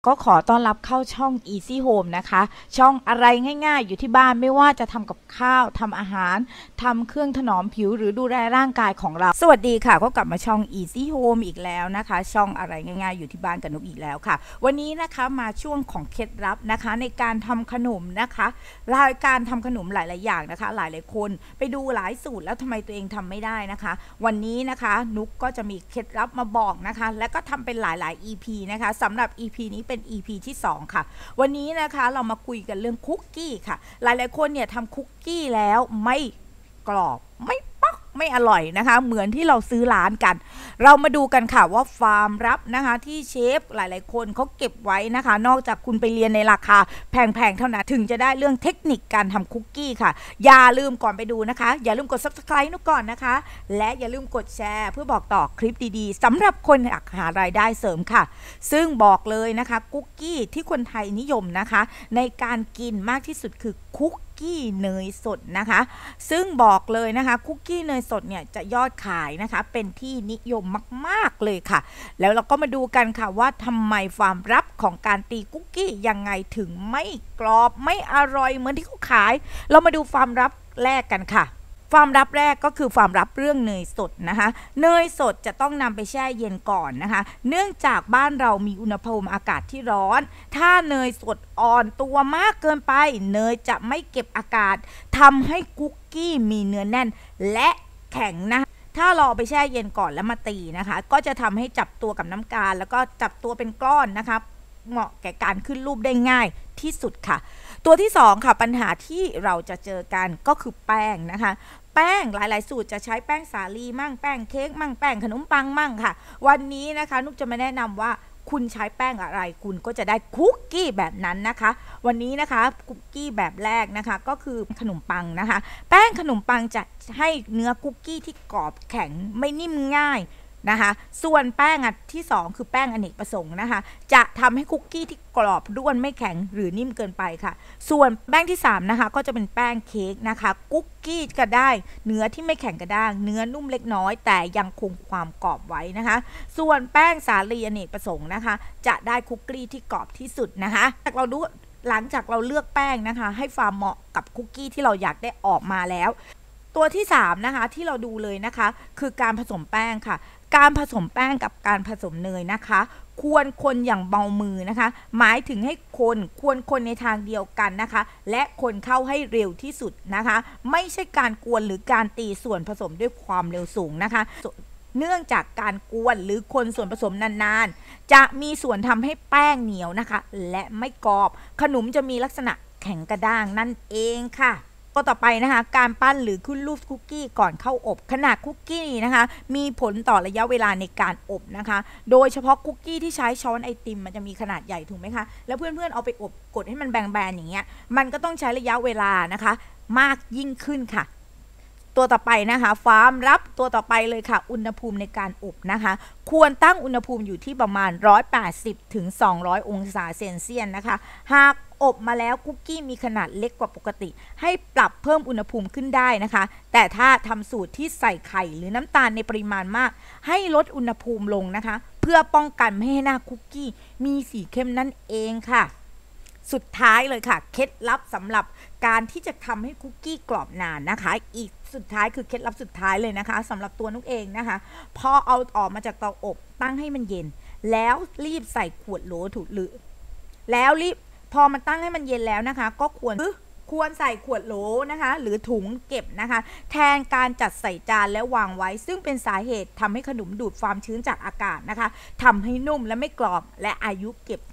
ก็ขอต้อนรับเข้าช่อง Easy Home นะคะช่องอะไรง่ายๆอยู่ที่บ้านไม่ว่าจะทำกับข้าวทำอาหารทำเครื่องถนอมผิวหรือดูแลร่างกายของเราสวัสดีค่ะก็กลับมาช่อง Easy Home อีกแล้วนะคะช่องอะไรง่ายๆอยู่ที่บ้านกับนุกอีกแล้วค่ะวันนี้นะคะมาช่วงของเคล็ดลับนะคะในการทำขนมนะคะรายการทำขนมหลายๆอย่างนะคะหลายๆคนไปดูหลายสูตรแล้วทำไมตัวเองทำไม่ได้นะคะวันนี้นะคะนุกก็จะมีเคล็ดลับมาบอกนะคะและก็ทำเป็นหลายๆ EP นะคะสำหรับ EP นี้เป็น EP ที่2ค่ะวันนี้นะคะเรามาคุยกันเรื่องคุกกี้ค่ะหลายๆคนเนี่ยทำคุกกี้แล้วไม่กรอบไม่ปักไม่อร่อยนะคะเหมือนที่เราซื้อร้านกันเรามาดูกันค่ะว่าความลับนะคะที่เชฟหลายๆคนเขาเก็บไว้นะคะนอกจากคุณไปเรียนในราคาแพงๆเท่านั้นถึงจะได้เรื่องเทคนิคการทำคุกกี้ค่ะอย่าลืมก่อนไปดูนะคะอย่าลืมกด Subscribe นุกก่อนนะคะและอย่าลืมกดแชร์เพื่อบอกต่อคลิปดีๆสำหรับคนอยากหารายได้เสริมค่ะซึ่งบอกเลยนะคะคุกกี้ที่คนไทยนิยมนะคะในการกินมากที่สุดคือคุกกี้เนยสดนะคะซึ่งบอกเลยนะคะคุกกี้เนยสดเนี่ยจะยอดขายนะคะเป็นที่นิยมมากๆเลยค่ะแล้วเราก็มาดูกันค่ะว่าทำไมความลับของการตีคุกกี้ยังไงถึงไม่กรอบไม่อร่อยเหมือนที่เขาขายเรามาดูความลับแรกกันค่ะความลับแรกก็คือความลับเรื่องเนยสดนะคะเนยสดจะต้องนำไปแช่เย็นก่อนนะคะเนื่องจากบ้านเรามีอุณหภูมิอากาศที่ร้อนถ้าเนยสดอ่อนตัวมากเกินไปเนยจะไม่เก็บอากาศทำให้คุกกี้มีเนื้อแน่นและแข็งนะถ้าเราเอาไปแช่เย็นก่อนแล้วมาตีนะคะก็จะทำให้จับตัวกับน้ำกาลแล้วก็จับตัวเป็นก้อนนะคะเหมาะแก่การขึ้นรูปได้ง่ายที่สุดค่ะตัวที่2ค่ะปัญหาที่เราจะเจอกันก็คือแป้งนะคะแป้งหลายๆสูตรจะใช้แป้งสาลีมั่งแป้งเค้กมั่งแป้งขนมปังมั่งค่ะวันนี้นะคะนุกจะมาแนะนำว่าคุณใช้แป้งอะไรคุณก็จะได้คุกกี้แบบนั้นนะคะวันนี้นะคะคุกกี้แบบแรกนะคะก็คือขนมปังนะคะแป้งขนมปังจะให้เนื้อคุกกี้ที่กรอบแข็งไม่นิ่มง่ายนะคะส่วนแป้งที่2คือแป้งอเนกประสงค์นะคะจะทำให้คุกกี้ที่กรอบร่วนไม่แข็งหรือนิ่มเกินไปค่ะส่วนแป้งที่3นะคะก็จะเป็นแป้งเค้กนะคะคุกกี้ก็ได้เนื้อที่ไม่แข็งกระด้างเนื้อนุ่มเล็กน้อยแต่ยังคงความกรอบไว้นะคะส่วนแป้งสาลีอเนกประสงค์นะคะจะได้คุกกี้ที่กรอบที่สุดนะคะหลังจากเราเลือกแป้งนะคะให้ความเหมาะกับคุกกี้ที่เราอยากได้ออกมาแล้วตัวที่3นะคะที่เราดูเลยนะคะคือการผสมแป้งค่ะการผสมแป้งกับการผสมเนยนะคะควรคนอย่างเบามือนะคะหมายถึงให้ควรคนในทางเดียวกันนะคะและคนเข้าให้เร็วที่สุดนะคะไม่ใช่การกวนหรือการตีส่วนผสมด้วยความเร็วสูงนะคะเนื่องจากการกวนหรือคนส่วนผสมนานๆจะมีส่วนทำให้แป้งเหนียวนะคะและไม่กรอบขนมจะมีลักษณะแข็งกระด้างนั่นเองค่ะก็ต่อไปนะคะการปั้นหรือขึ้นรูปคุกกี้ก่อนเข้าอบขนาดคุกกี้นะคะมีผลต่อระยะเวลาในการอบนะคะโดยเฉพาะคุกกี้ที่ใช้ช้อนไอติมมันจะมีขนาดใหญ่ถูกไหมคะแล้วเพื่อนๆเอาไปอบกดให้มันแบนๆอย่างเงี้ยมันก็ต้องใช้ระยะเวลานะคะมากยิ่งขึ้นค่ะตัวต่อไปนะคะความลับตัวต่อไปเลยค่ะอุณหภูมิในการอบนะคะควรตั้งอุณหภูมิอยู่ที่ประมาณ180ถึง200องศาเซลเซียสนะคะหากอบมาแล้วคุกกี้มีขนาดเล็กกว่าปกติให้ปรับเพิ่มอุณหภูมิขึ้นได้นะคะแต่ถ้าทำสูตรที่ใส่ไข่หรือน้ำตาลในปริมาณมากให้ลดอุณหภูมิลงนะคะเพื่อป้องกันไม่ให้หน้าคุกกี้มีสีเข้มนั่นเองค่ะสุดท้ายเลยค่ะเคล็ดลับสำหรับการที่จะทำให้คุกกี้กรอบนานนะคะอีกสุดท้ายคือเคล็ดลับสุดท้ายเลยนะคะสำหรับตัวนุกเองนะคะพอเอาออกมาจากเตาอบตั้งให้มันเย็นแล้วรีบใส่ขวดโหลถูหรือแล้วรีบพอมันตั้งให้มันเย็นแล้วนะคะก็ควรใส่ขวดโหลนะคะหรือถุงเก็บนะคะแทนการจัดใส่จานและวางไว้ซึ่งเป็นสาเหตุทำให้ขนมดูดความชื้นจากอากาศนะคะทำให้นุ่มและไม่กรอบและอายุ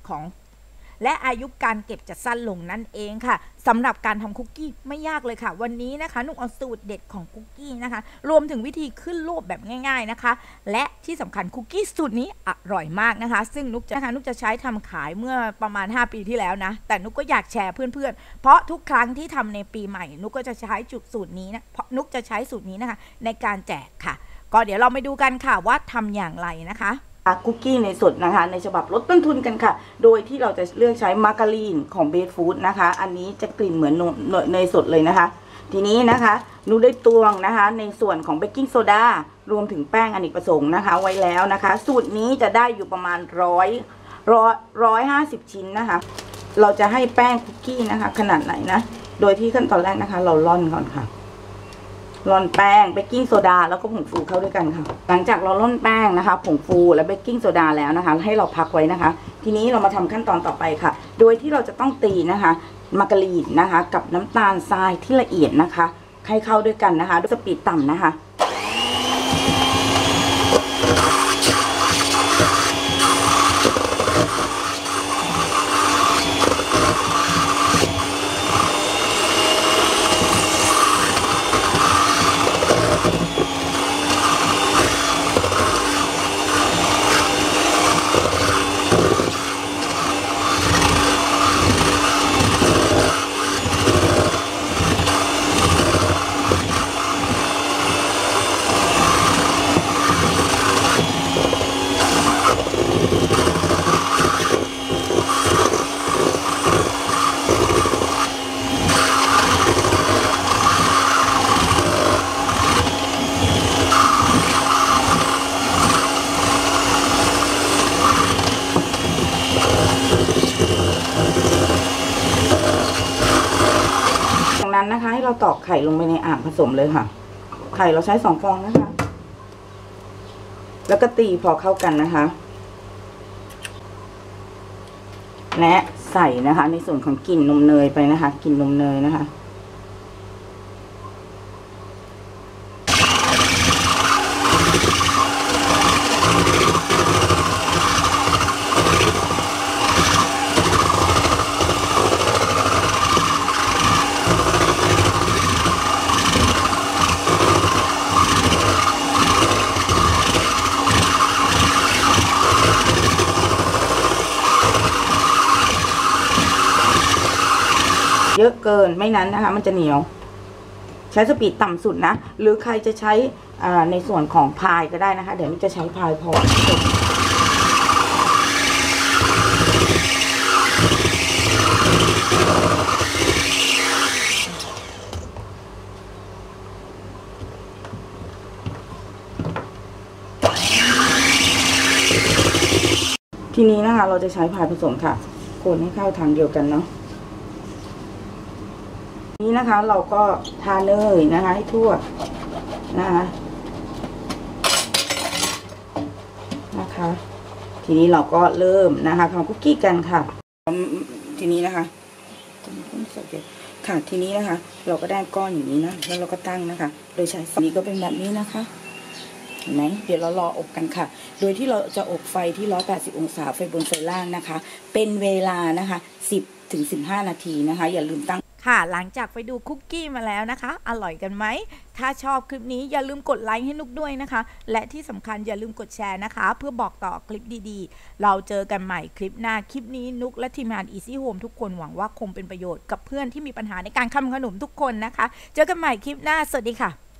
การเก็บจะสั้นลงนั่นเองค่ะสำหรับการทำคุกกี้ไม่ยากเลยค่ะวันนี้นะคะนุกเอาสูตรเด็ดของคุกกี้นะคะรวมถึงวิธีขึ้นรูปแบบง่ายๆนะคะและที่สำคัญคุกกี้สูตรนี้อร่อยมากนะคะซึ่งนุกจะใช้ทำขายเมื่อประมาณ5 ปีที่แล้วนะแต่นุกก็อยากแชร์เพื่อนๆเพราะทุกครั้งที่ทำในปีใหม่นุกก็จะใช้สูตรนี้นะเพราะนุกจะใช้สูตรนี้นะคะในการแจกค่ะก็เดี๋ยวเราไปดูกันค่ะว่าทำอย่างไรนะคะคุกกี้ในสดนะคะในฉบับลดต้นทุนกันค่ะโดยที่เราจะเลือกใช้มาการีนของเบสฟู้ดนะคะอันนี้จะกลิ่นเหมือนเนยสดเลยนะคะทีนี้นะคะนุได้ตวงนะคะในส่วนของเบกกิ้งโซดารวมถึงแป้งอเนกประสงค์นะคะไว้แล้วนะคะสูตรนี้จะได้อยู่ประมาณ 150 ชิ้นนะคะเราจะให้แป้งคุกกี้นะคะขนาดไหนนะโดยที่ขั้นตอนแรกนะคะเราร่อนก่อนค่ะร่อนแป้งเบกกิ้งโซดาแล้วก็ผงฟูเข้าด้วยกันค่ะหลังจากเราร่อนแป้งนะคะผงฟูและเบกกิ้งโซดาแล้วนะคะให้เราพักไว้นะคะทีนี้เรามาทำขั้นตอนต่อไปค่ะโดยที่เราจะต้องตีนะคะมาการีนนะคะกับน้ำตาลทรายที่ละเอียดนะคะให้เข้าด้วยกันนะคะด้วยสปีดต่ำนะคะนะคะให้เราตอกไข่ลงไปในอ่างผสมเลยค่ะไข่เราใช้2 ฟองนะคะแล้วก็ตีพอเข้ากันนะคะและใส่นะคะในส่วนของกลิ่นนมเนยไปนะคะกลิ่นนมเนยนะคะเยอะเกินไม่นั้นนะคะมันจะเหนียวใช้สปีดต่ำสุดนะหรือใครจะใช้ในส่วนของพายก็ได้นะคะเดี๋ยวมันจะใช้พายพอทีนี้นะคะเราจะใช้พายผสมค่ะคนให้เข้าทางเดียวกันเนาะนี้นะคะเราก็ทาเนยนะคะให้ทั่วนะคะทีนี้เราก็เริ่มนะคะทำคุกกี้กันค่ะทีนี้นะคะค่ะทีนี้นะคะเราก็ได้ก้อนอย่างนี้นะแล้วเราก็ตั้งนะคะโดยใช้สีก็เป็นแบบนี้นะคะเห็นไหมเดี๋ยวเรารออบกันค่ะโดยที่เราจะอบไฟที่180 องศาไฟบนไฟล่างนะคะเป็นเวลานะคะ10 ถึง 15 นาทีนะคะอย่าลืมตั้งค่ะหลังจากไปดูคุกกี้มาแล้วนะคะอร่อยกันไหมถ้าชอบคลิปนี้อย่าลืมกดไลค์ให้นุกด้วยนะคะและที่สำคัญอย่าลืมกดแชร์นะคะเพื่อบอกต่อคลิปดีๆเราเจอกันใหม่คลิปหน้าคลิปนี้นุกและทีมงาน Easy Home ทุกคนหวังว่าคงเป็นประโยชน์กับเพื่อนที่มีปัญหาในการทำขนมทุกคนนะคะเจอกันใหม่คลิปหน้าสวัสดีค่ะ